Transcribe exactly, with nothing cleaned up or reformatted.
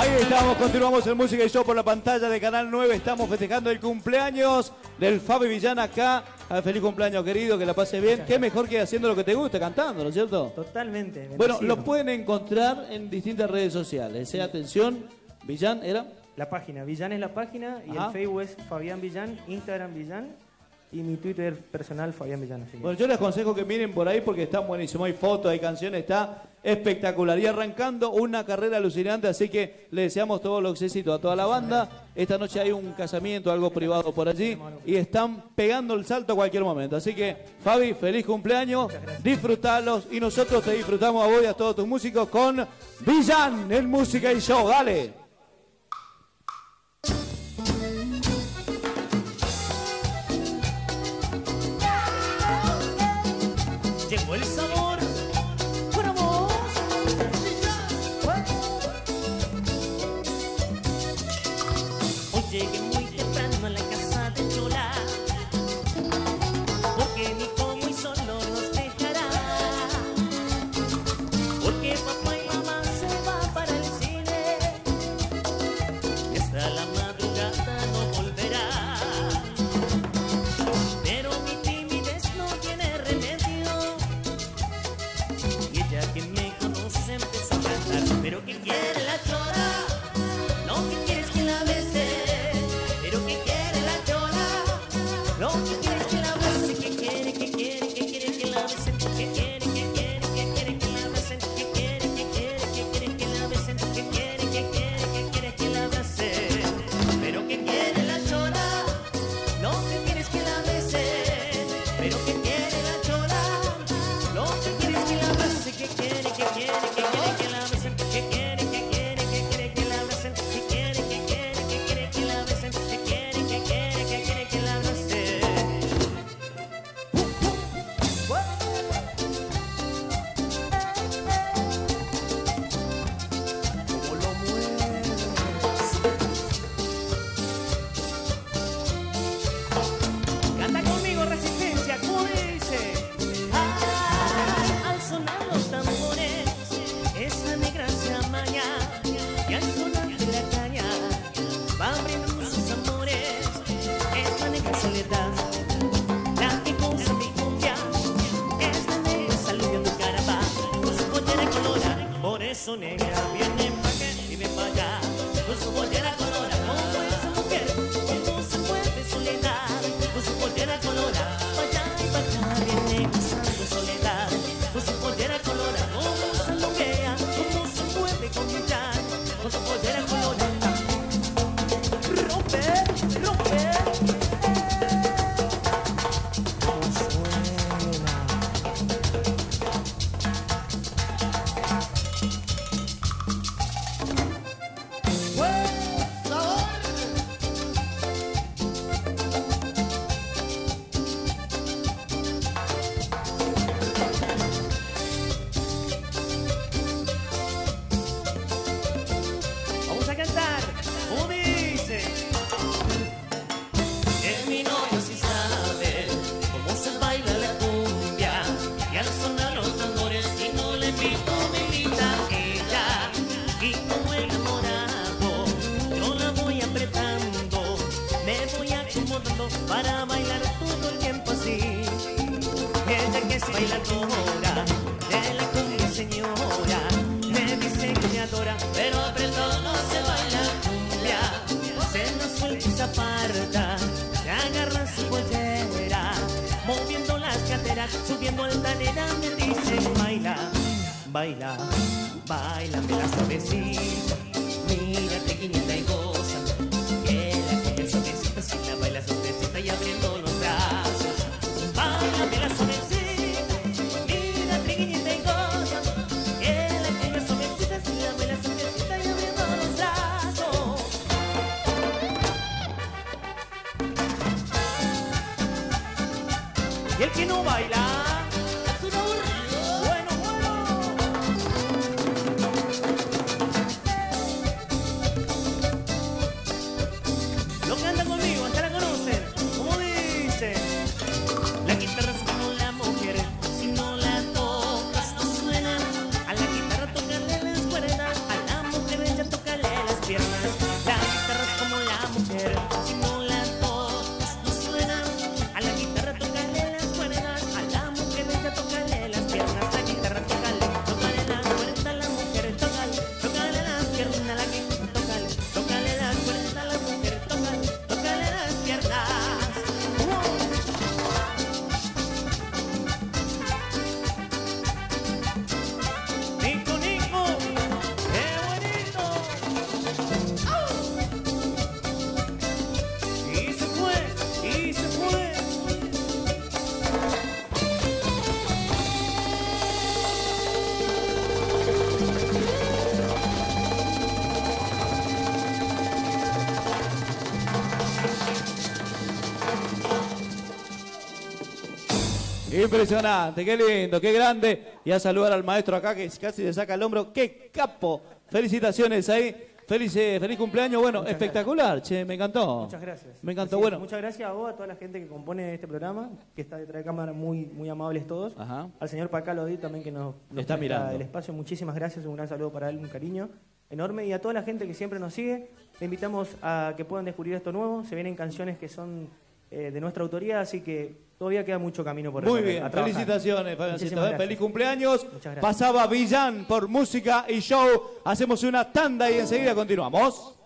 Ahí estamos, continuamos en Música y Show por la pantalla de Canal nueve. Estamos festejando el cumpleaños del Fabi Villán acá. Ah, feliz cumpleaños, querido, que la pase bien. Muchas Qué gracias. Mejor que haciendo lo que te gusta, cantando, ¿no es cierto? Totalmente. Bendecido. Bueno, lo pueden encontrar en distintas redes sociales. Sí. Atención, Villán, ¿era? La página, Villán es la página y Ajá. el Facebook es Fabián Villán, Instagram Villán y mi Twitter personal Fabián Villán. Así que... Bueno, yo les aconsejo que miren por ahí porque está buenísimo. Hay fotos, hay canciones, está espectacular. Y arrancando una carrera alucinante, así que le deseamos todos los éxitos a toda la banda. Esta noche hay un casamiento, algo privado por allí y están pegando el salto a cualquier momento. Así que, Fabi, feliz cumpleaños, disfrutalos y nosotros te disfrutamos a vos y a todos tus músicos con Villán en Música y Show. Dale. Llegó el sabor para vos. Hoy llegué muy temprano a la casa de Chola, porque mi hijo muy solo nos dejará, porque papá y mamá se van para el cine y hasta la madrugada no volverá. Pero mi timidez no tiene remedio, y ella que me conoce empezó a cantar. Pero que quiere la Chola, lo que quiere es que la bese. Pero que quiere la Chola, lo que quiere es que la bese. Que quiere, que quiere, que quiere que la besen. Que quiere, que quiere, que quiere que la besen. Que quiere, que quiere, que quiere que la besen. Que quiere, que quiere, que quiere que la besen. Pero que quiere la Chola, lo que quiere es que la besen. Pero que quiere la Chola, lo que quiere es que la bese. Que quiere, que quiere, que quiere que la besen. Que quiere, que quiere, que quiere que la besen. Que quiere, que quiere, que quiere que la besen. Que quiere, que quiere, que quiere que la besen. ¿Cómo lo mueves? Canta conmigo, Resistencia, ¿cómo dice? Ay, al sonar los tambores, esa negra se amaña, y al sonar de la caña, va abriendo sus amores, esta negra soledad, la que goza mi cumbia, esta negra saludiendo caramba, con su pollera colora, por eso negra viene pa' acá y ven pa' allá, con su pollera colora, como esa mujer, como se mueve soledad, con su pollera colora, pa' allá y pa' acá viene gozando soledad, con su pollera colora, como se loquea, como se mueve con mi chan, con su pollera colora, rompe, rompe. ¿Cómo suena? Vamos a cantar, como dice. Que mi novio sí sabe cómo se baila la cumbia, y al sonar los tambores si no le invito me invita ella, y como enamorado yo la voy apretando, me voy acomodando para bailar todo el tiempo así. Ella que es bailadora de la cumbia señora, me dice que me adora, pero apretado no se baila cumbia, se nos suelta y se aparta, se agarra su pollera, moviendo las caderas, subiendo altanera, me dice baila, baila, baila, me la suavecita, mírate quinienta y goza, que la cumbia suavecita, si la baila suavecita y abriendo los brazos, baila, me la suavecita, mírate quinienta y goza, que la cumbia suavecita, si la baila suavecita y abriendo los brazos. Y el que no baila es un aburrido. Bueno, bueno. Lo cantan conmigo, hasta la conocen. Como dice, la guitarra es como la mujer, si no la tocas no suena. A la guitarra tócale las cuerdas, a la mujer ella tócale las piernas. La guitarra es como la mujer, si no las dos no suenan. A la guitarra tócale las cuerdas, a la mujer ella tócale las piernas. La guitarra tócale, tócale las cuerdas, a la mujer tócale, tócale las piernas. A la guitarra tócale, tócale las cuerdas, a la mujer tócale, tócale las piernas. Nico, Nico, qué bonito. Y se fue, y se fue. Impresionante, qué lindo, qué grande. Y a saludar al maestro acá que casi le saca el hombro. ¡Qué capo! Felicitaciones ahí. Feliz, eh, feliz cumpleaños. Bueno, Muchas espectacular, che, me encantó. Muchas gracias. Me encantó, Así es, bueno. Muchas gracias a vos, a toda la gente que compone este programa, que está detrás de cámara, muy, muy amables todos. Ajá. Al señor Pacalo Di también que nos, nos Está presta mirando. el espacio. Muchísimas gracias, un gran saludo para él, un cariño enorme. Y a toda la gente que siempre nos sigue, le invitamos a que puedan descubrir esto nuevo. Se vienen canciones que son eh, de nuestra autoría, así que todavía queda mucho camino por Muy recorrer, bien, a trabajar. felicitaciones, Fabiancito. Muchísimas ¿eh? gracias. Feliz cumpleaños. Muchas gracias. Pasaba Villán por música y show. Hacemos una tanda y enseguida continuamos.